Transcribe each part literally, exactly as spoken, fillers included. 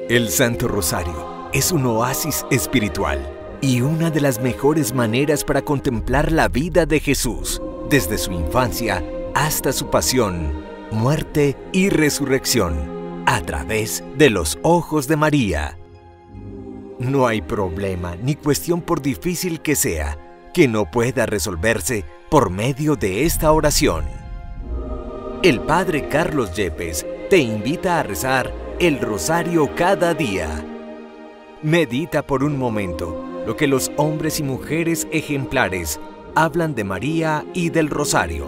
El Santo Rosario es un oasis espiritual y una de las mejores maneras para contemplar la vida de Jesús, desde su infancia hasta su pasión, muerte y resurrección, a través de los ojos de María. No hay problema ni cuestión, por difícil que sea, que no pueda resolverse por medio de esta oración. El Padre Carlos Yepes te invita a rezar el Rosario cada día. Medita por un momento lo que los hombres y mujeres ejemplares hablan de María y del Rosario.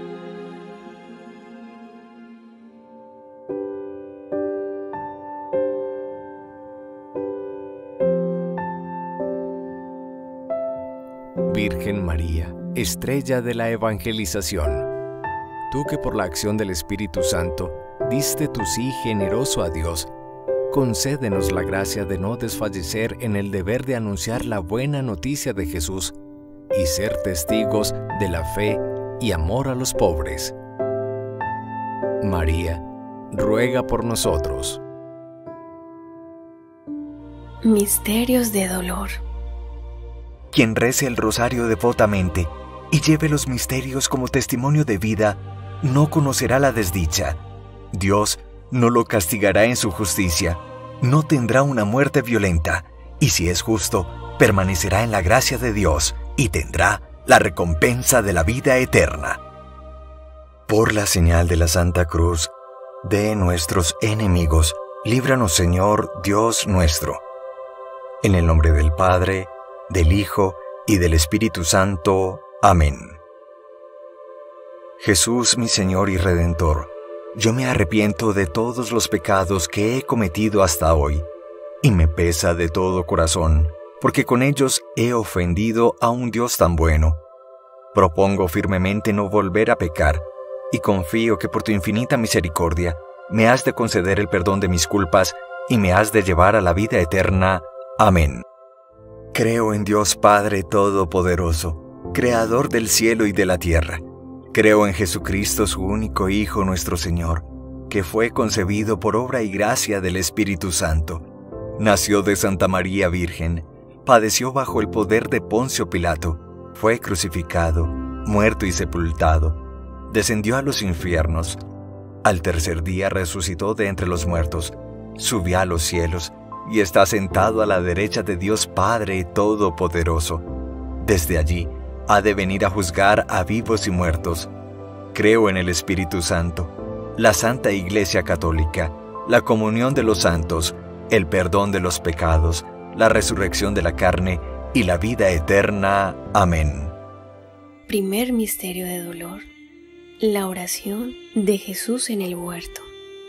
Virgen María, estrella de la evangelización, tú que por la acción del Espíritu Santo diste tu sí generoso a Dios, concédenos la gracia de no desfallecer en el deber de anunciar la buena noticia de Jesús y ser testigos de la fe y amor a los pobres. María, ruega por nosotros. Misterios de dolor. Quien rece el rosario devotamente y lleve los misterios como testimonio de vida, no conocerá la desdicha. Dios no lo castigará en su justicia, no tendrá una muerte violenta, y si es justo, permanecerá en la gracia de Dios y tendrá la recompensa de la vida eterna. Por la señal de la Santa Cruz de nuestros enemigos, líbranos, Señor Dios nuestro. En el nombre del Padre, del Hijo y del Espíritu Santo. Amén. Jesús, mi Señor y Redentor, yo me arrepiento de todos los pecados que he cometido hasta hoy, y me pesa de todo corazón, porque con ellos he ofendido a un Dios tan bueno. Propongo firmemente no volver a pecar, y confío que por tu infinita misericordia me has de conceder el perdón de mis culpas y me has de llevar a la vida eterna. Amén. Creo en Dios Padre Todopoderoso, Creador del cielo y de la tierra. Creo en Jesucristo, su único Hijo, nuestro Señor, que fue concebido por obra y gracia del Espíritu Santo. Nació de Santa María Virgen, padeció bajo el poder de Poncio Pilato, fue crucificado, muerto y sepultado, descendió a los infiernos. Al tercer día resucitó de entre los muertos, subió a los cielos y está sentado a la derecha de Dios Padre Todopoderoso. Desde allí ha de venir a juzgar a vivos y muertos. Creo en el Espíritu Santo, la Santa Iglesia Católica, la comunión de los santos, el perdón de los pecados, la resurrección de la carne y la vida eterna. Amén. Primer misterio de dolor. La oración de Jesús en el huerto.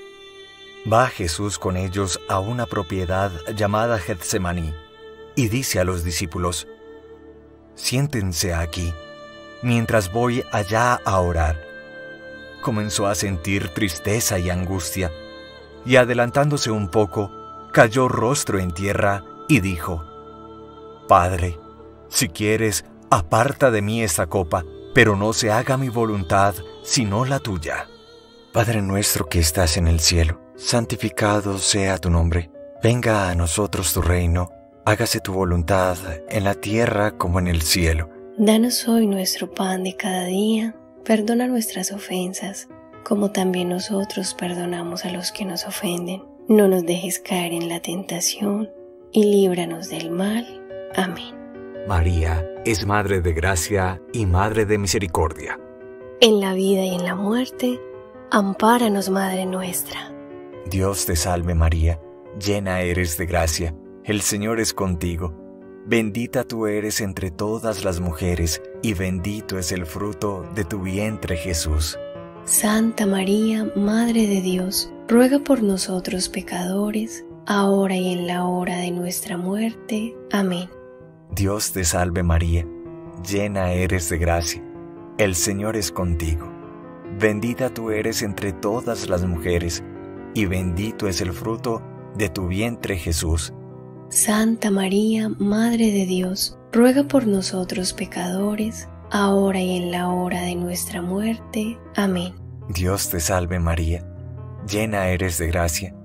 Va Jesús con ellos a una propiedad llamada Getsemaní y dice a los discípulos: siéntense aquí, mientras voy allá a orar. Comenzó a sentir tristeza y angustia, y adelantándose un poco, cayó rostro en tierra y dijo: Padre, si quieres, aparta de mí esta copa, pero no se haga mi voluntad, sino la tuya. Padre nuestro que estás en el cielo, santificado sea tu nombre. Venga a nosotros tu reino. Hágase tu voluntad en la tierra como en el cielo. Danos hoy nuestro pan de cada día. Perdona nuestras ofensas, como también nosotros perdonamos a los que nos ofenden. No nos dejes caer en la tentación, y líbranos del mal. Amén. María es Madre de Gracia y Madre de Misericordia. En la vida y en la muerte, ampáranos, Madre nuestra. Dios te salve María, llena eres de gracia. El Señor es contigo. Bendita tú eres entre todas las mujeres, y bendito es el fruto de tu vientre, Jesús. Santa María, Madre de Dios, ruega por nosotros pecadores, ahora y en la hora de nuestra muerte. Amén. Dios te salve María, llena eres de gracia. El Señor es contigo. Bendita tú eres entre todas las mujeres, y bendito es el fruto de tu vientre, Jesús. Santa María, Madre de Dios, ruega por nosotros pecadores, ahora y en la hora de nuestra muerte. Amén. Dios te salve María, llena eres de gracia.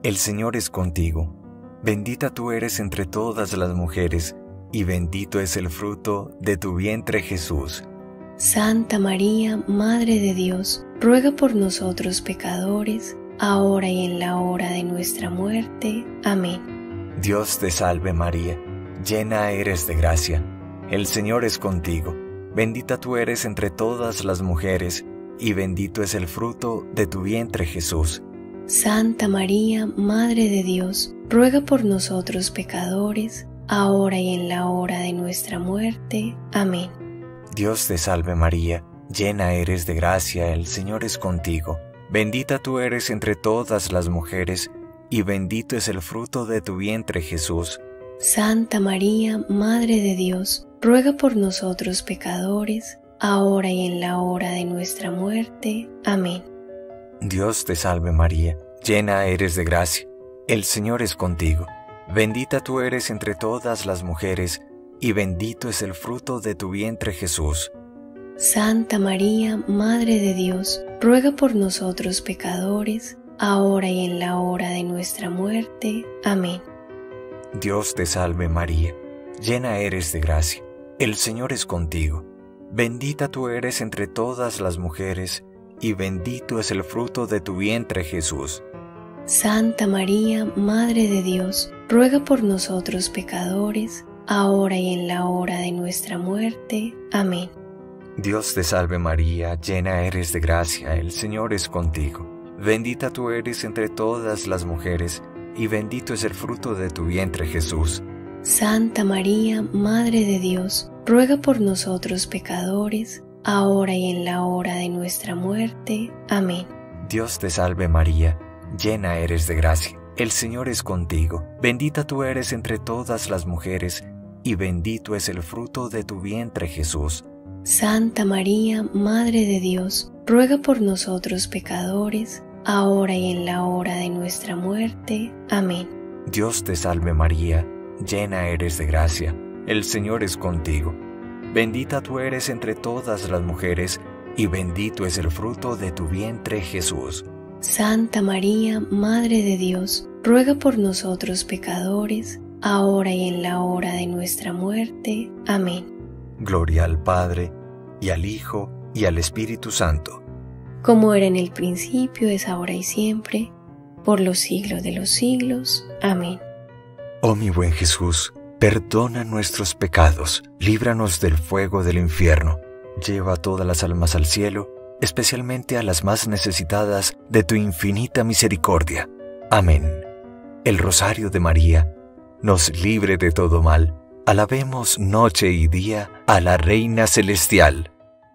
el Señor es contigo. Bendita tú eres entre todas las mujeres, y bendito es el fruto de tu vientre Jesús. Santa María, Madre de Dios, ruega por nosotros pecadores, ahora y en la hora de nuestra muerte. Amén. Dios te salve María, llena eres de gracia, el Señor es contigo. Bendita tú eres entre todas las mujeres, y bendito es el fruto de tu vientre Jesús. Santa María, Madre de Dios, ruega por nosotros pecadores, ahora y en la hora de nuestra muerte. Amén. Dios te salve María, llena eres de gracia, el Señor es contigo. Bendita tú eres entre todas las mujeres, y bendito es el fruto de tu vientre Jesús. Santa María, Madre de Dios, ruega por nosotros pecadores, ahora y en la hora de nuestra muerte. Amén. Dios te salve María, llena eres de gracia, el Señor es contigo. Bendita tú eres entre todas las mujeres, y bendito es el fruto de tu vientre Jesús. Santa María, Madre de Dios, ruega por nosotros pecadores, ahora y en la hora de nuestra muerte. Amén. Dios te salve María, llena eres de gracia, el Señor es contigo. Bendita tú eres entre todas las mujeres, y bendito es el fruto de tu vientre Jesús. Santa María, Madre de Dios, ruega por nosotros pecadores, ahora y en la hora de nuestra muerte. Amén. Dios te salve María, llena eres de gracia, el Señor es contigo. Bendita tú eres entre todas las mujeres, y bendito es el fruto de tu vientre Jesús. Santa María, Madre de Dios, ruega por nosotros pecadores, ahora y en la hora de nuestra muerte. Amén. Dios te salve María, llena eres de gracia, el Señor es contigo. Bendita tú eres entre todas las mujeres, y bendito es el fruto de tu vientre Jesús. Santa María, Madre de Dios, ruega por nosotros pecadores, ahora y en la hora de nuestra muerte. Amén. Dios te salve María, llena eres de gracia, el Señor es contigo. Bendita tú eres entre todas las mujeres, y bendito es el fruto de tu vientre Jesús. Santa María, Madre de Dios, ruega por nosotros pecadores, ahora y en la hora de nuestra muerte. Amén. Gloria al Padre, y al Hijo, y al Espíritu Santo. Como era en el principio, es ahora y siempre, por los siglos de los siglos. Amén. Oh mi buen Jesús, perdona nuestros pecados, líbranos del fuego del infierno, lleva a todas las almas al cielo, especialmente a las más necesitadas de tu infinita misericordia. Amén. El Rosario de María nos libre de todo mal. Alabemos noche y día a la Reina Celestial.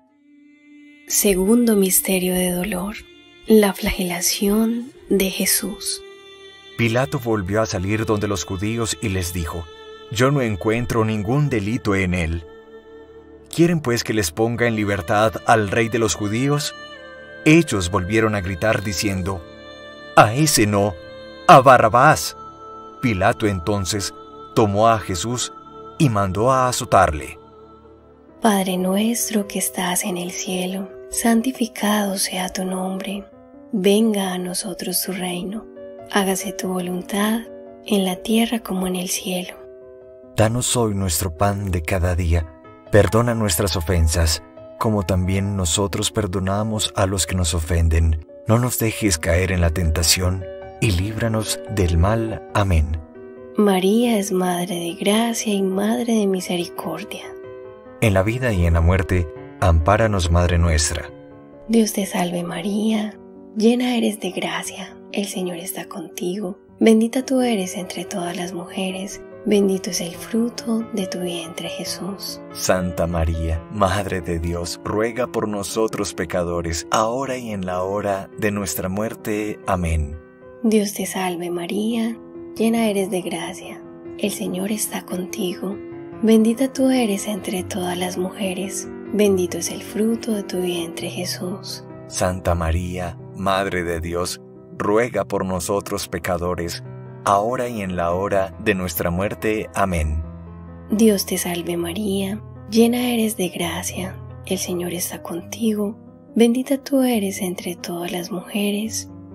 Segundo misterio de dolor, la flagelación de Jesús. Pilato volvió a salir donde los judíos y les dijo: Yo no encuentro ningún delito en él. ¿Quieren pues que les ponga en libertad al rey de los judíos? Ellos volvieron a gritar diciendo: A ese no, a Barrabás. Pilato entonces tomó a Jesús y mandó a azotarle. Padre nuestro que estás en el cielo, santificado sea tu nombre. Venga a nosotros tu reino. Hágase tu voluntad, en la tierra como en el cielo. Danos hoy nuestro pan de cada día. Perdona nuestras ofensas, como también nosotros perdonamos a los que nos ofenden. No nos dejes caer en la tentación, y líbranos del mal. Amén. María es Madre de Gracia y Madre de Misericordia. En la vida y en la muerte, ampáranos, Madre nuestra. Dios te salve María, llena eres de gracia, el Señor está contigo. Bendita tú eres entre todas las mujeres, bendito es el fruto de tu vientre Jesús. Santa María, Madre de Dios, ruega por nosotros pecadores, ahora y en la hora de nuestra muerte. Amén. Dios te salve María, llena eres de gracia, el Señor está contigo. Bendita tú eres entre todas las mujeres, bendito es el fruto de tu vientre Jesús. Santa María, Madre de Dios, ruega por nosotros pecadores, ahora y en la hora de nuestra muerte. Amén. Dios te salve María, llena eres de gracia, el Señor está contigo. Bendita tú eres entre todas las mujeres,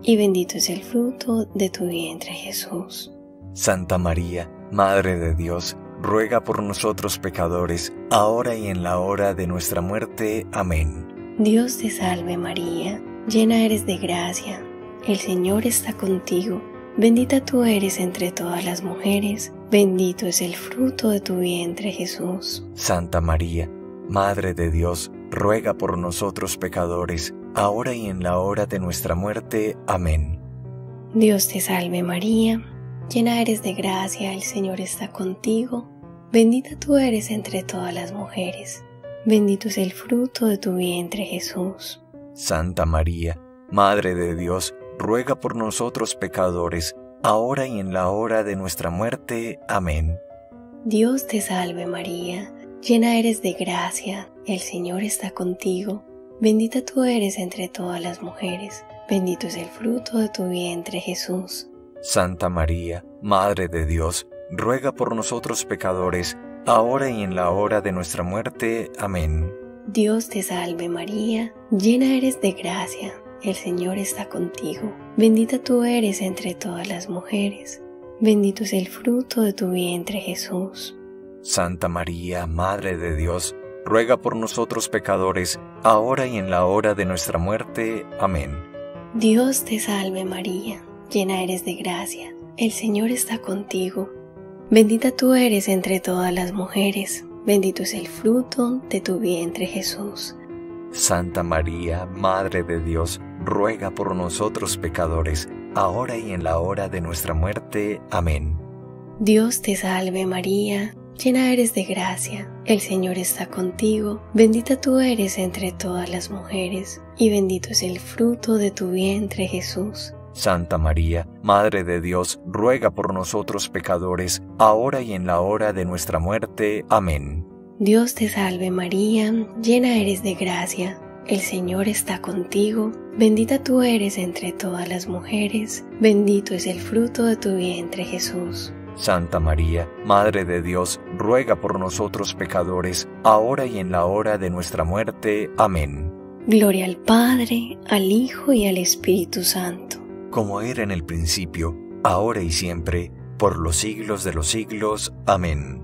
y bendito es el fruto de tu vientre, Jesús. Santa María, Madre de Dios, ruega por nosotros pecadores, ahora y en la hora de nuestra muerte. Amén. Dios te salve María, llena eres de gracia, el Señor está contigo. Bendita tú eres entre todas las mujeres, bendito es el fruto de tu vientre, Jesús. Santa María, Madre de Dios, ruega por nosotros pecadores, ahora y en la hora de nuestra muerte. Amén. Dios te salve María, llena eres de gracia, el Señor está contigo. Bendita tú eres entre todas las mujeres, bendito es el fruto de tu vientre, Jesús. Santa María, Madre de Dios, ruega por nosotros pecadores, ahora y en la hora de nuestra muerte. Amén. Dios te salve María, llena eres de gracia, el Señor está contigo. Bendita tú eres entre todas las mujeres, bendito es el fruto de tu vientre, Jesús. Santa María, Madre de Dios, ruega por nosotros pecadores, ahora y en la hora de nuestra muerte. Amén. Dios te salve María, llena eres de gracia, el Señor está contigo. Bendita tú eres entre todas las mujeres, bendito es el fruto de tu vientre, Jesús. Santa María, Madre de Dios, ruega por nosotros pecadores, ahora y en la hora de nuestra muerte. Amén. Dios te salve María, llena eres de gracia, el Señor está contigo. Bendita tú eres entre todas las mujeres, bendito es el fruto de tu vientre, Jesús. Santa María, Madre de Dios, ruega por nosotros pecadores, ahora y en la hora de nuestra muerte. Amén. Dios te salve María, llena eres de gracia, el Señor está contigo. Bendita tú eres entre todas las mujeres, y bendito es el fruto de tu vientre, Jesús. Santa María, Madre de Dios, ruega por nosotros pecadores, ahora y en la hora de nuestra muerte. Amén. Dios te salve María, llena eres de gracia, el Señor está contigo. Bendita tú eres entre todas las mujeres, bendito es el fruto de tu vientre, Jesús. Santa María, Madre de Dios, ruega por nosotros pecadores, ahora y en la hora de nuestra muerte. Amén. Gloria al Padre, al Hijo y al Espíritu Santo. Como era en el principio, ahora y siempre, por los siglos de los siglos. Amén.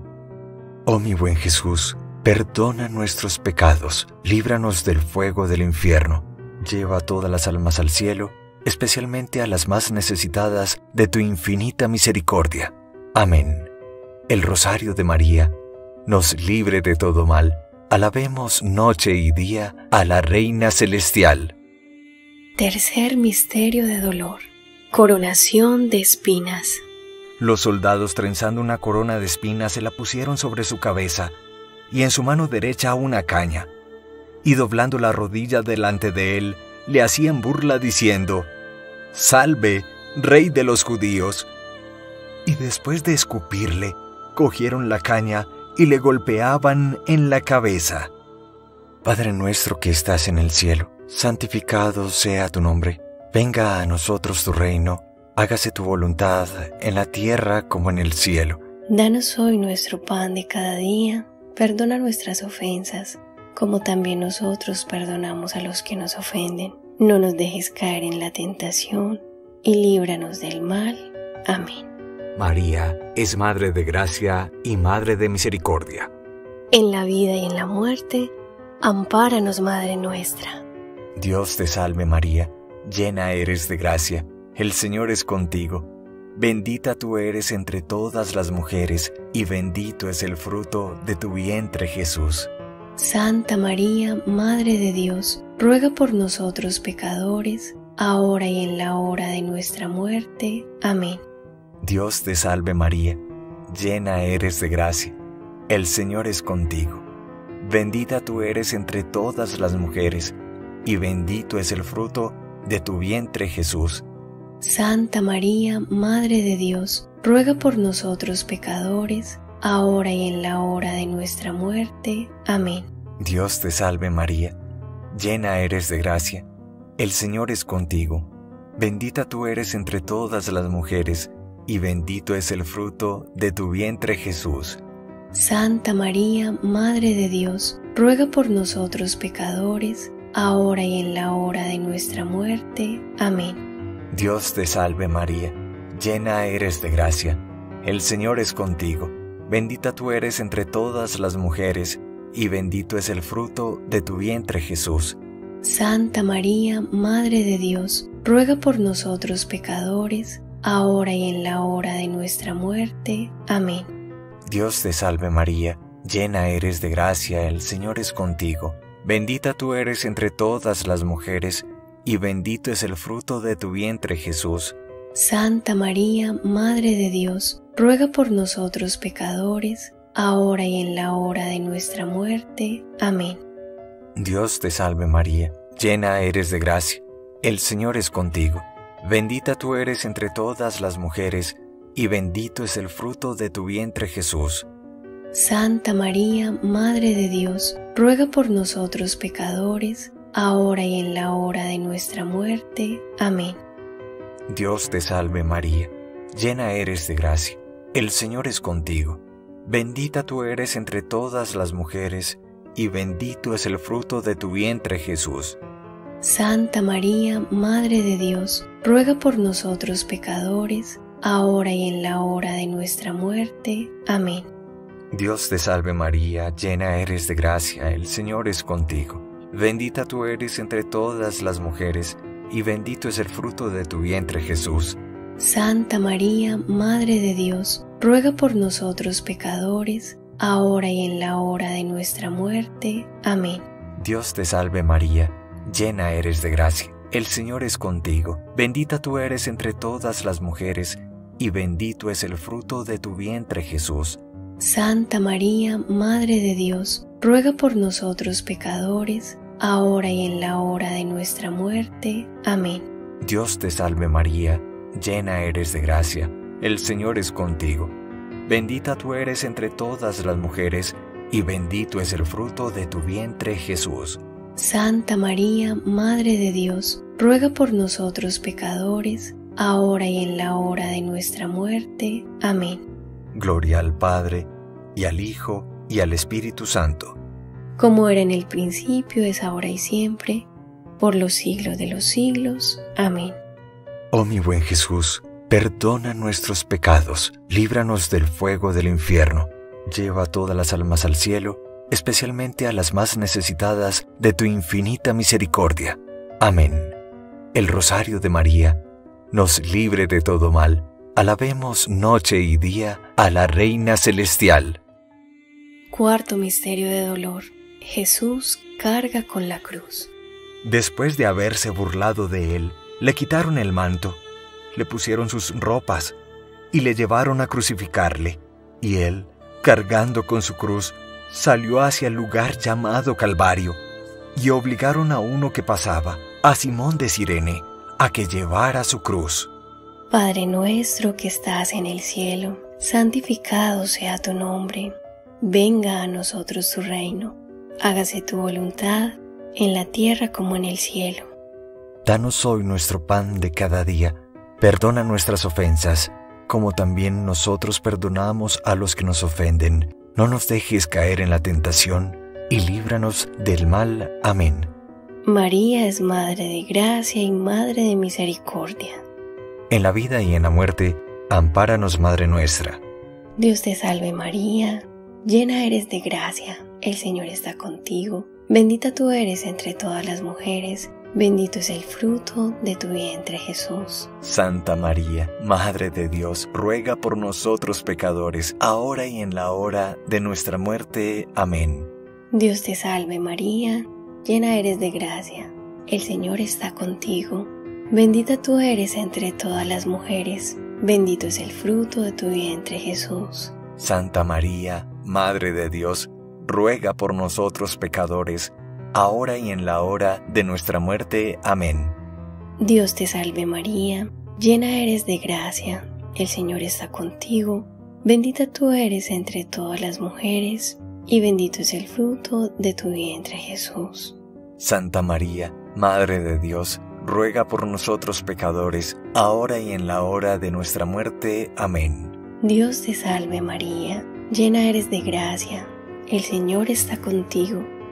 Oh mi buen Jesús, perdona nuestros pecados, líbranos del fuego del infierno, lleva a todas las almas al cielo, especialmente a las más necesitadas de tu infinita misericordia. Amén. El Rosario de María nos libre de todo mal. Alabemos noche y día a la Reina Celestial. Tercer misterio de dolor. Coronación de espinas. Los soldados, trenzando una corona de espinas, se la pusieron sobre su cabeza, y en su mano derecha una caña, y doblando la rodilla delante de él, le hacían burla diciendo: «Salve, Rey de los judíos». Y después de escupirle, cogieron la caña y le golpeaban en la cabeza. Padre nuestro que estás en el cielo, santificado sea tu nombre. Venga a nosotros tu reino. Hágase tu voluntad en la tierra como en el cielo. Danos hoy nuestro pan de cada día. Perdona nuestras ofensas, como también nosotros perdonamos a los que nos ofenden. No nos dejes caer en la tentación, y líbranos del mal. Amén. María es Madre de Gracia y Madre de Misericordia. En la vida y en la muerte, ampáranos, Madre nuestra. Dios te salve María, llena eres de gracia, el Señor es contigo. Bendita tú eres entre todas las mujeres, y bendito es el fruto de tu vientre, Jesús. Santa María, Madre de Dios, ruega por nosotros pecadores, ahora y en la hora de nuestra muerte. Amén. Dios te salve María, llena eres de gracia, el Señor es contigo. Bendita tú eres entre todas las mujeres, y bendito es el fruto de tu vientre, Jesús. Santa María, Madre de Dios, ruega por nosotros pecadores, ahora y en la hora de nuestra muerte. Amén. Dios te salve María, llena eres de gracia, el Señor es contigo. Bendita tú eres entre todas las mujeres, y bendito es el fruto de tu vientre, Jesús. Santa María, Madre de Dios, ruega por nosotros pecadores, ahora y en la hora de nuestra muerte. Amén. Dios te salve María, llena eres de gracia, el Señor es contigo, bendita tú eres entre todas las mujeres, y bendito es el fruto de tu vientre Jesús. Santa María, Madre de Dios, ruega por nosotros pecadores, ahora y en la hora de nuestra muerte. Amén. Dios te salve María, llena eres de gracia, el Señor es contigo, bendita tú eres entre todas las mujeres, y bendito es el fruto de tu vientre Jesús. Santa María, Madre de Dios, ruega por nosotros pecadores, ahora y en la hora de nuestra muerte. Amén. Dios te salve María, llena eres de gracia, el Señor es contigo, bendita tú eres entre todas las mujeres, y bendito es el fruto de tu vientre Jesús. Santa María, Madre de Dios, ruega por nosotros pecadores, ahora y en la hora de nuestra muerte. Amén. Dios te salve María, llena eres de gracia, el Señor es contigo, bendita tú eres entre todas las mujeres, y bendito es el fruto de tu vientre Jesús. Santa María, Madre de Dios, ruega por nosotros pecadores, ahora y en la hora de nuestra muerte. Amén. Dios te salve María, llena eres de gracia, el Señor es contigo, bendita tú eres entre todas las mujeres, y bendito es el fruto de tu vientre Jesús. Santa María, Madre de Dios, ruega por nosotros pecadores, ahora y en la hora de nuestra muerte. Amén. Dios te salve María, llena eres de gracia, el Señor es contigo, bendita tú eres entre todas las mujeres, y bendito es el fruto de tu vientre Jesús. Santa María, Madre de Dios, ruega por nosotros pecadores, ahora y en la hora de nuestra muerte. Amén. Dios te salve María, llena eres de gracia, el Señor es contigo, bendita tú eres entre todas las mujeres, y bendito es el fruto de tu vientre Jesús. Santa María, Madre de Dios, ruega por nosotros pecadores, ahora y en la hora de nuestra muerte. Amén. Gloria al Padre, y al Hijo, y al Espíritu Santo. Como era en el principio, es ahora y siempre, por los siglos de los siglos. Amén. Oh mi buen Jesús, perdona nuestros pecados, líbranos del fuego del infierno, lleva todas las almas al cielo, especialmente a las más necesitadas de tu infinita misericordia. Amén. El Rosario de María nos libre de todo mal. Alabemos noche y día a la Reina Celestial. Cuarto misterio de dolor. Jesús carga con la cruz. Después de haberse burlado de él, le quitaron el manto, le pusieron sus ropas y le llevaron a crucificarle. Y él, cargando con su cruz, salió hacia el lugar llamado Calvario, y obligaron a uno que pasaba, a Simón de Cirene, a que llevara su cruz. Padre nuestro que estás en el cielo, santificado sea tu nombre. Venga a nosotros tu reino. Hágase tu voluntad, en la tierra como en el cielo. Danos hoy nuestro pan de cada día. Perdona nuestras ofensas, como también nosotros perdonamos a los que nos ofenden. No nos dejes caer en la tentación, y líbranos del mal. Amén. María es Madre de Gracia y Madre de Misericordia. En la vida y en la muerte, ampáranos, Madre nuestra. Dios te salve María, llena eres de gracia, el Señor está contigo. Bendita tú eres entre todas las mujeres, bendito es el fruto de tu vientre Jesús. Santa María, Madre de Dios, ruega por nosotros pecadores, ahora y en la hora de nuestra muerte. Amén. Dios te salve María, llena eres de gracia, el Señor está contigo. Bendita tú eres entre todas las mujeres, bendito es el fruto de tu vientre Jesús. Santa María, Madre de Dios, ruega por nosotros pecadores, ahora y en la hora de nuestra muerte. Amén. Dios te salve María, llena eres de gracia, el Señor está contigo. Bendita tú eres entre todas las mujeres, y bendito es el fruto de tu vientre Jesús. Santa María, Madre de Dios, ruega por nosotros pecadores, ahora y en la hora de nuestra muerte. Amén. Dios te salve María, llena eres de gracia, el Señor está contigo.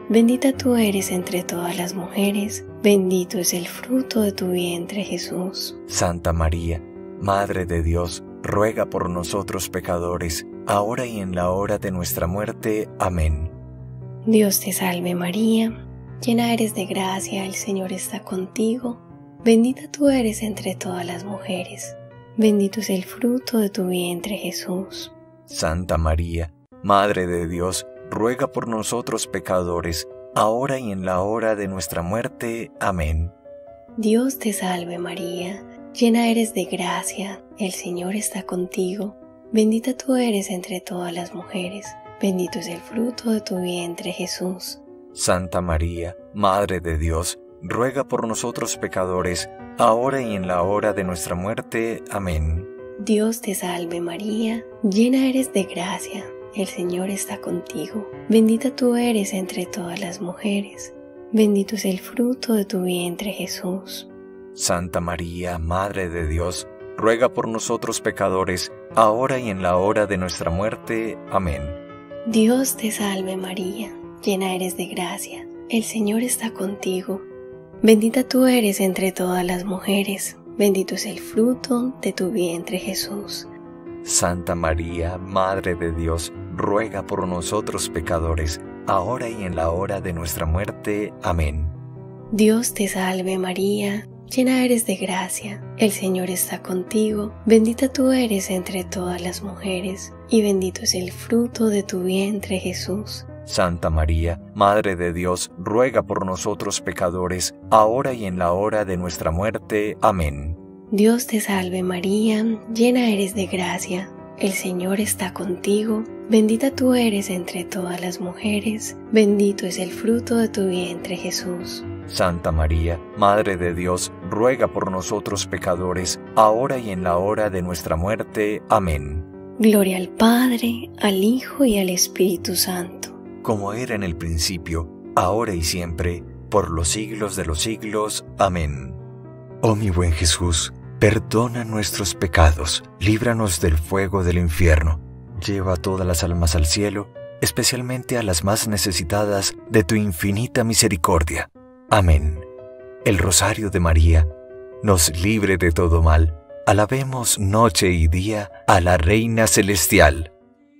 bendita tú eres entre todas las mujeres, bendito es el fruto de tu vientre, Jesús. Santa María, Madre de Dios, ruega por nosotros pecadores, ahora y en la hora de nuestra muerte. Amén. Dios te salve María, llena eres de gracia, el Señor está contigo, bendita tú eres entre todas las mujeres, bendito es el fruto de tu vientre, Jesús. Santa María, Madre de Dios, ruega por nosotros pecadores, ahora y en la hora de nuestra muerte. Amén. Dios te salve María, llena eres de gracia, el Señor está contigo, bendita tú eres entre todas las mujeres, bendito es el fruto de tu vientre, Jesús. Santa María, Madre de Dios, ruega por nosotros pecadores, ahora y en la hora de nuestra muerte. Amén. Dios te salve María, llena eres de gracia, el Señor está contigo, bendita tú eres entre todas las mujeres, bendito es el fruto de tu vientre, Jesús. Santa María, Madre de Dios, ruega por nosotros pecadores, ahora y en la hora de nuestra muerte. Amén. Dios te salve María, llena eres de gracia, el Señor está contigo, bendita tú eres entre todas las mujeres, bendito es el fruto de tu vientre, Jesús. Santa María, Madre de Dios, ruega por nosotros pecadores, ahora y en la hora de nuestra muerte. Amén. Dios te salve María, llena eres de gracia, el Señor está contigo, bendita tú eres entre todas las mujeres, y bendito es el fruto de tu vientre, Jesús. Santa María, Madre de Dios, ruega por nosotros pecadores, ahora y en la hora de nuestra muerte. Amén. Dios te salve María, llena eres de gracia, el Señor está contigo, bendita tú eres entre todas las mujeres, bendito es el fruto de tu vientre, Jesús. Santa María, Madre de Dios, ruega por nosotros pecadores, ahora y en la hora de nuestra muerte. Amén. Gloria al Padre, al Hijo y al Espíritu Santo. Como era en el principio, ahora y siempre, por los siglos de los siglos. Amén. Oh mi buen Jesús, perdona nuestros pecados, líbranos del fuego del infierno, lleva a todas las almas al cielo, especialmente a las más necesitadas de tu infinita misericordia. Amén. El Rosario de María nos libre de todo mal. Alabemos noche y día a la Reina Celestial.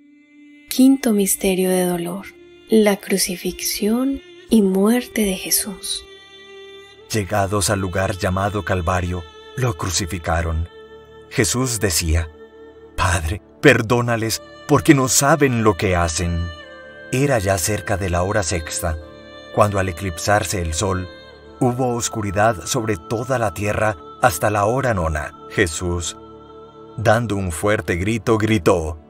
Quinto misterio de dolor: la crucifixión y muerte de Jesús. Llegados al lugar llamado Calvario, lo crucificaron. Jesús decía: Padre, perdónales, porque no saben lo que hacen. Era ya cerca de la hora sexta, cuando al eclipsarse el sol, hubo oscuridad sobre toda la tierra hasta la hora nona. Jesús, dando un fuerte grito, gritó: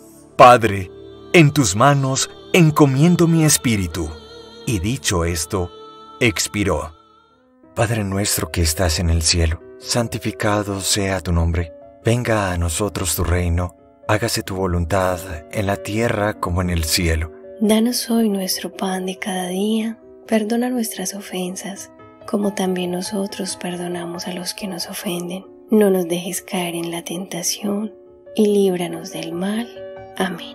Padre, en tus manos encomiendo mi espíritu. Y dicho esto, expiró. Padre nuestro que estás en el cielo, santificado sea tu nombre. Venga a nosotros tu reino. Hágase tu voluntad en la tierra como en el cielo. Danos hoy nuestro pan de cada día. Perdona nuestras ofensas, como también nosotros perdonamos a los que nos ofenden. No nos dejes caer en la tentación, y líbranos del mal. Amén.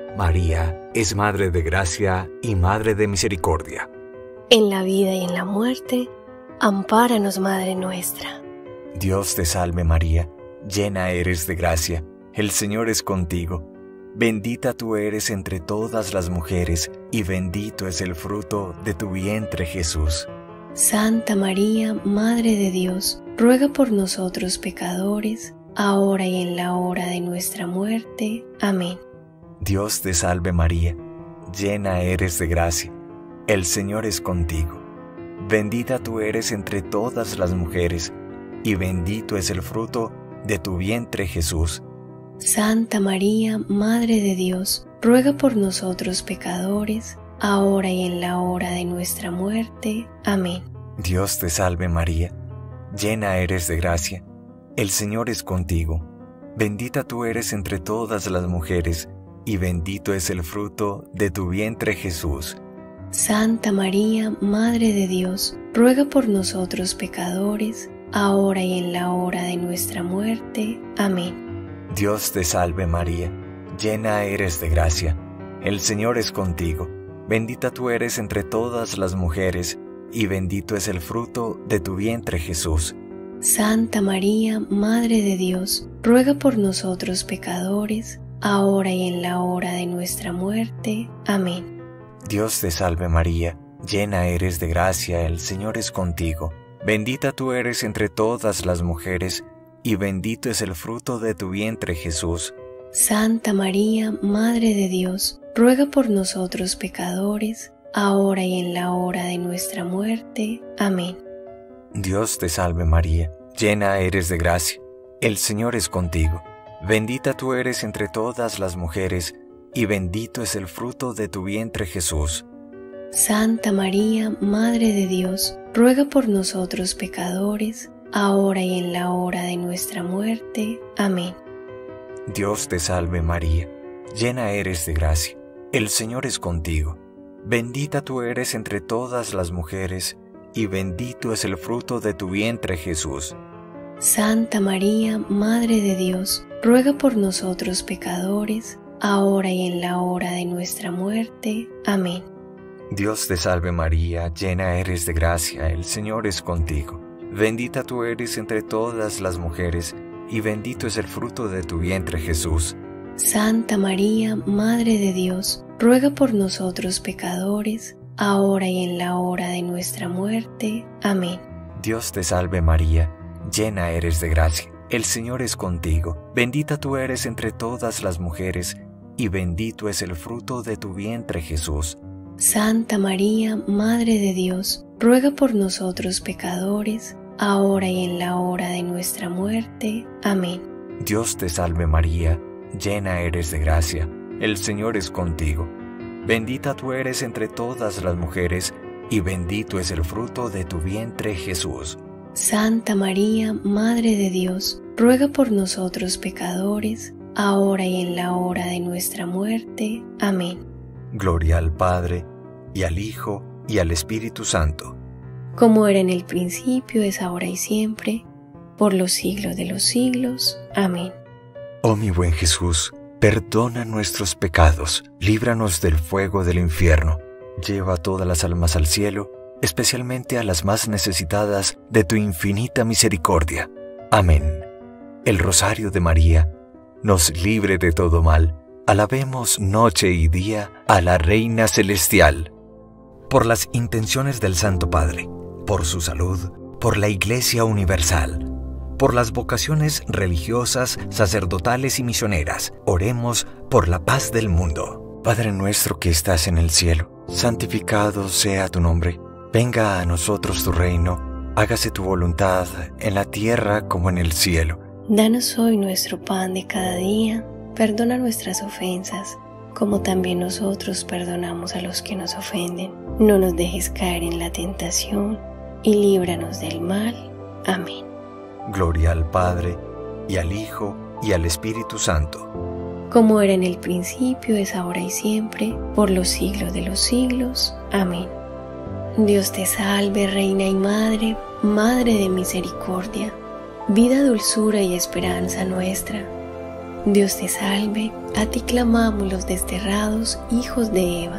María es Madre de Gracia y Madre de Misericordia. En la vida y en la muerte, ampáranos, Madre nuestra. Dios te salve María, llena eres de gracia, el Señor es contigo. Bendita tú eres entre todas las mujeres, y bendito es el fruto de tu vientre, Jesús. Santa María, Madre de Dios, ruega por nosotros pecadores, ahora y en la hora de nuestra muerte. Amén. Dios te salve María, llena eres de gracia, el Señor es contigo. Bendita tú eres entre todas las mujeres, y bendito es el fruto de tu vientre, Jesús. Santa María, Madre de Dios, ruega por nosotros pecadores, ahora y en la hora de nuestra muerte. Amén. Dios te salve María, llena eres de gracia, el Señor es contigo. Bendita tú eres entre todas las mujeres, y bendito es el fruto de tu vientre, Jesús. Santa María, Madre de Dios, ruega por nosotros pecadores, ahora y en la hora de nuestra muerte. Amén. Dios te salve María, llena eres de gracia, el Señor es contigo. bendita tú eres entre todas las mujeres, y bendito es el fruto de tu vientre Jesús. Santa María, Madre de Dios, ruega por nosotros pecadores, ahora y en la hora de nuestra muerte. Amén. Dios te salve María, llena eres de gracia, el Señor es contigo. Bendita tú eres entre todas las mujeres, y bendito es el fruto de tu vientre Jesús. Santa María, Madre de Dios, ruega por nosotros pecadores, ahora y en la hora de nuestra muerte. Amén. Dios te salve María, llena eres de gracia, el Señor es contigo. Bendita tú eres entre todas las mujeres, y bendito es el fruto de tu vientre Jesús. Santa María, Madre de Dios, ruega por nosotros pecadores, ahora y en la hora de nuestra muerte. Amén. Dios te salve María, llena eres de gracia, el Señor es contigo. Bendita tú eres entre todas las mujeres, y bendito es el fruto de tu vientre Jesús. Santa María, Madre de Dios, ruega por nosotros pecadores, ahora y en la hora de nuestra muerte. Amén. Dios te salve María, llena eres de gracia, el Señor es contigo. Bendita tú eres entre todas las mujeres, y bendito es el fruto de tu vientre Jesús. Santa María, Madre de Dios, ruega por nosotros pecadores, ahora y en la hora de nuestra muerte. Amén. Dios te salve María, llena eres de gracia, el Señor es contigo. Bendita tú eres entre todas las mujeres, y bendito es el fruto de tu vientre Jesús. Santa María, Madre de Dios, ruega por nosotros pecadores, ahora y en la hora de nuestra muerte. Amén. Dios te salve María, llena eres de gracia, el Señor es contigo. Bendita tú eres entre todas las mujeres, y bendito es el fruto de tu vientre Jesús. Santa María, Madre de Dios, ruega por nosotros pecadores, ahora y en la hora de nuestra muerte. Amén. Gloria al Padre, y al Hijo, y al Espíritu Santo. Como era en el principio, es ahora y siempre, por los siglos de los siglos. Amén. Oh mi buen Jesús, perdona nuestros pecados, líbranos del fuego del infierno, lleva todas las almas al cielo, especialmente a las más necesitadas de tu infinita misericordia. Amén. El Rosario de María nos libre de todo mal. Alabemos noche y día a la Reina Celestial. Por las intenciones del Santo Padre, por su salud, por la Iglesia Universal, por las vocaciones religiosas, sacerdotales y misioneras, oremos por la paz del mundo. Padre nuestro que estás en el cielo, santificado sea tu nombre. Venga a nosotros tu reino, hágase tu voluntad en la tierra como en el cielo. Danos hoy nuestro pan de cada día, perdona nuestras ofensas, como también nosotros perdonamos a los que nos ofenden. No nos dejes caer en la tentación, y líbranos del mal. Amén. Gloria al Padre, y al Hijo, y al Espíritu Santo. Como era en el principio, es ahora y siempre, por los siglos de los siglos. Amén. Dios te salve, Reina y Madre, Madre de misericordia, vida, dulzura y esperanza nuestra. Dios te salve, a ti clamamos los desterrados hijos de Eva.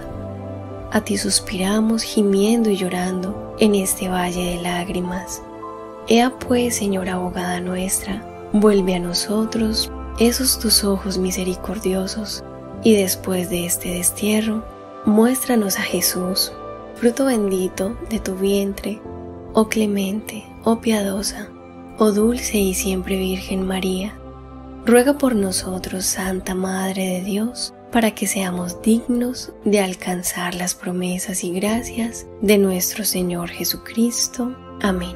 A ti suspiramos gimiendo y llorando en este valle de lágrimas. Ea pues, Señora abogada nuestra, vuelve a nosotros esos tus ojos misericordiosos, y después de este destierro, muéstranos a Jesús, fruto bendito de tu vientre, oh clemente, oh piadosa, oh dulce y siempre Virgen María. Ruega por nosotros, Santa Madre de Dios, para que seamos dignos de alcanzar las promesas y gracias de nuestro Señor Jesucristo. Amén.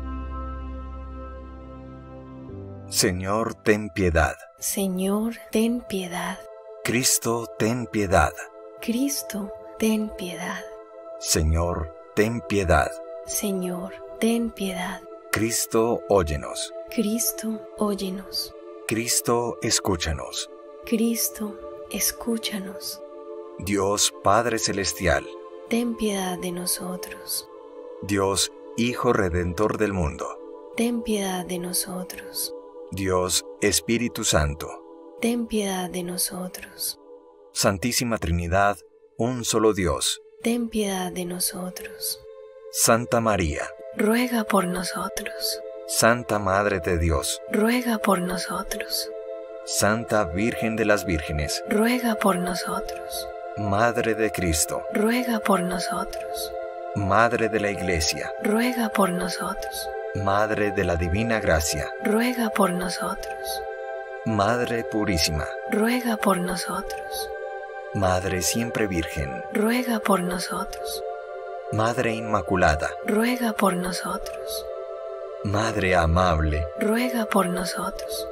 Señor, ten piedad. Señor, ten piedad. Cristo, ten piedad. Cristo, ten piedad. Señor, ten piedad. Señor, ten piedad. Cristo, óyenos. Cristo, óyenos. Cristo, escúchanos. Cristo, escúchanos. Dios Padre Celestial, ten piedad de nosotros. Dios Hijo Redentor del mundo, ten piedad de nosotros. Dios Espíritu Santo, ten piedad de nosotros. Santísima Trinidad, un solo Dios, ten piedad de nosotros. Santa María, ruega por nosotros. Santa Madre de Dios, ruega por nosotros. Santa Virgen de las Vírgenes, ruega por nosotros. Madre de Cristo, ruega por nosotros. Madre de la Iglesia, ruega por nosotros. Madre de la Divina Gracia, ruega por nosotros. Madre Purísima, ruega por nosotros. Madre Siempre Virgen, ruega por nosotros. Madre Inmaculada, ruega por nosotros. Madre Amable, ruega por nosotros.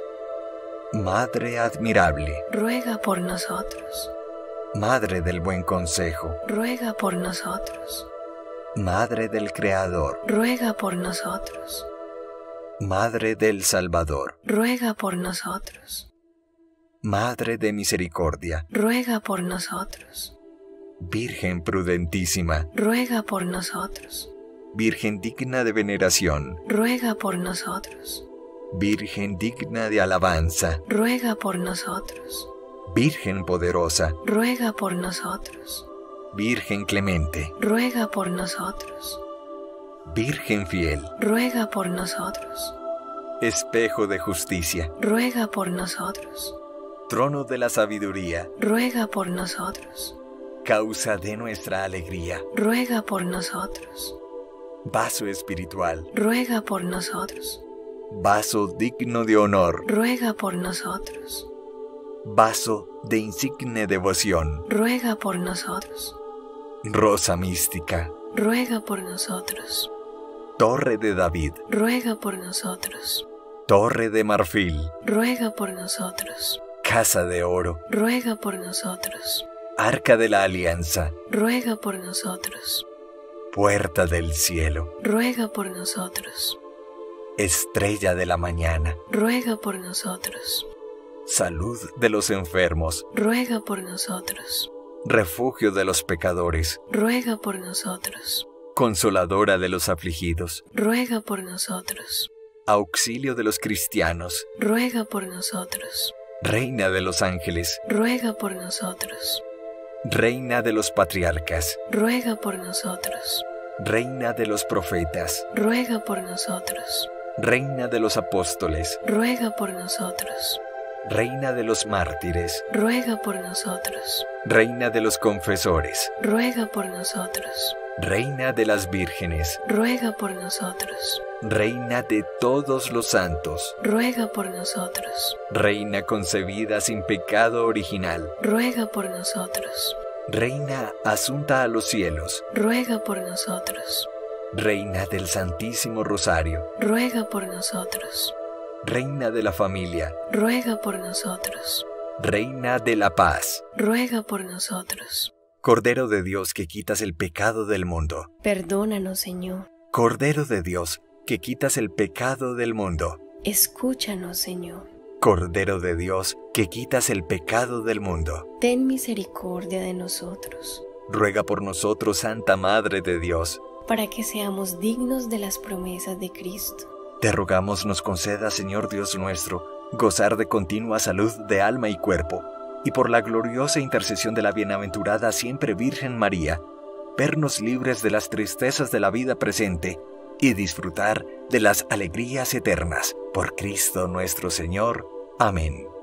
Madre Admirable, ruega por nosotros. Madre del Buen Consejo, ruega por nosotros. Madre del Creador, ruega por nosotros. Madre del Salvador, ruega por nosotros. Madre de Misericordia, ruega por nosotros. Virgen prudentísima, ruega por nosotros. Virgen digna de veneración, ruega por nosotros. Virgen digna de alabanza, ruega por nosotros. Virgen poderosa, ruega por nosotros. Virgen clemente, ruega por nosotros. Virgen fiel, ruega por nosotros. Espejo de justicia, ruega por nosotros. Trono de la sabiduría, ruega por nosotros. Causa de nuestra alegría, ruega por nosotros. Vaso espiritual, ruega por nosotros. Vaso digno de honor, ruega por nosotros. Vaso de insigne devoción, ruega por nosotros. Rosa mística, ruega por nosotros. Torre de David, ruega por nosotros. Torre de marfil, ruega por nosotros. Casa de oro, ruega por nosotros. Arca de la Alianza, ruega por nosotros. Puerta del cielo, ruega por nosotros. Estrella de la mañana, ruega por nosotros. Salud de los enfermos, ruega por nosotros. Refugio de los pecadores, ruega por nosotros. Consoladora de los afligidos, ruega por nosotros. Auxilio de los cristianos, ruega por nosotros. Reina de los ángeles, ruega por nosotros. Reina de los patriarcas, ruega por nosotros. Reina de los profetas, ruega por nosotros. Reina de los apóstoles, ruega por nosotros. Reina de los mártires, ruega por nosotros. Reina de los confesores, ruega por nosotros. Reina de las vírgenes, ruega por nosotros. Reina de todos los santos, ruega por nosotros. Reina concebida sin pecado original, ruega por nosotros. Reina asunta a los cielos, ruega por nosotros. Reina del Santísimo Rosario, ruega por nosotros. Reina de la familia, ruega por nosotros. Reina de la paz, ruega por nosotros. Cordero de Dios que quitas el pecado del mundo, perdónanos, Señor. Cordero de Dios que quitas el pecado del mundo, escúchanos, Señor. Cordero de Dios que quitas el pecado del mundo, ten misericordia de nosotros. Ruega por nosotros, Santa Madre de Dios, para que seamos dignos de las promesas de Cristo. Te rogamos nos conceda, Señor Dios nuestro, gozar de continua salud de alma y cuerpo, y por la gloriosa intercesión de la bienaventurada siempre Virgen María, vernos libres de las tristezas de la vida presente y disfrutar de las alegrías eternas. Por Cristo nuestro Señor. Amén.